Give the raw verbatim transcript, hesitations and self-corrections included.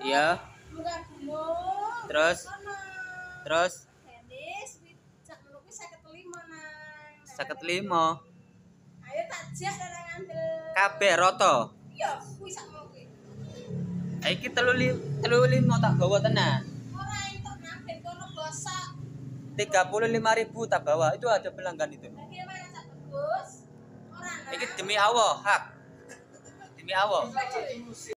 Iya. Murah gunung. Terus? Kono. Terus? Tenis, sak ngono kuwi seket lima nang. seket lima. Ayo tak jak ora ngambil. Kabeh rata. Iya, kuwi sak ngono kuwi. Ha iki telu lima tak bawa tenan. Ora entuk ngambil kono gosok. tiga puluh lima ribu tak bawa. Itu ada pelanggan itu. Lagi mana sak bagus? Ora. Iki demi Allah, hak. Demi Allah.